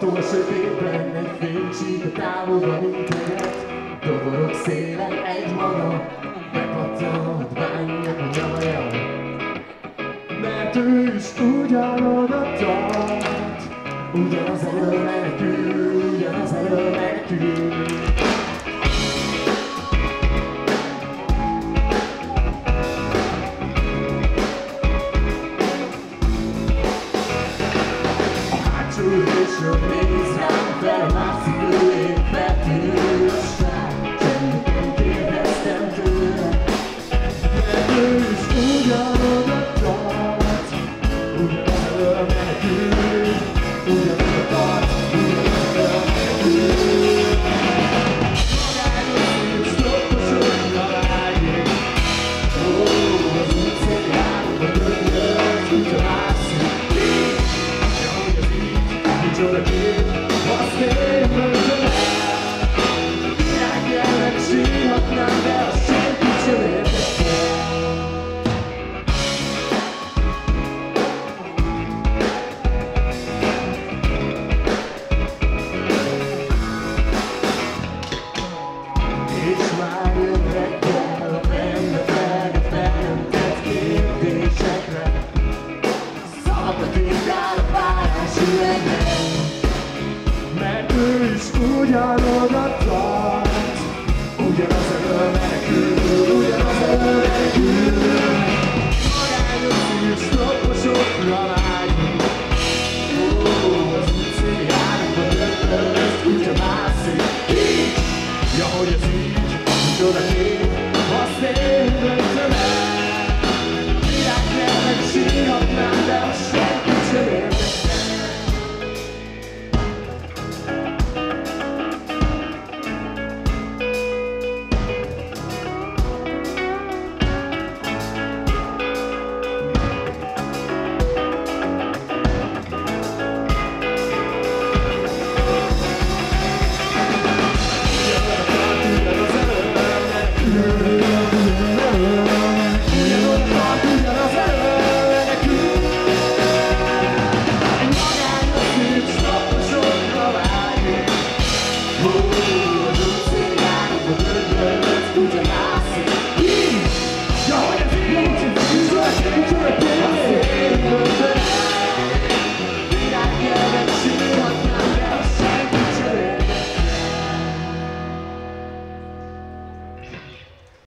Látható a sötétben egy fénycsík a távolban integet. Doborok szélen egy maga, bepattant, bánja a nyavaja. Mert ő is ugyanoda tart, ugyanaz elől menekül, ugyanaz elől menekül. Ülésről néz rám fel, mászik ő épp vetősen. Semmit nem kérdeztem tőle, mert ő is ugyanoda tart, ugyanaz elől menekül, ugyanoda tart, ugyanaz elől menekül. Magányos és stopposok a lágyék, ó, az utcán járok a döntőt, úgy a mászik. Micsoda kép, azt én mondom el. Világjelleg sírhatnám, de azt senkit sem érdekel. És már jön reggel, benne fel a feljöntett kérdésekre. Szabad étel a párás üvegre. Mert ő is ugyanoda tart, ugyanaz elől menekül, ugyanaz elől menekül. Magányos és stopposokra vágyunk, ó, az utcán járunk a döntőt, kutya mászik így. Ja, hogy ez így, micsoda kép, azt én döntöm el. Világjelleg sírhatnám, de azt senkit sem érdekel. Tudja mászik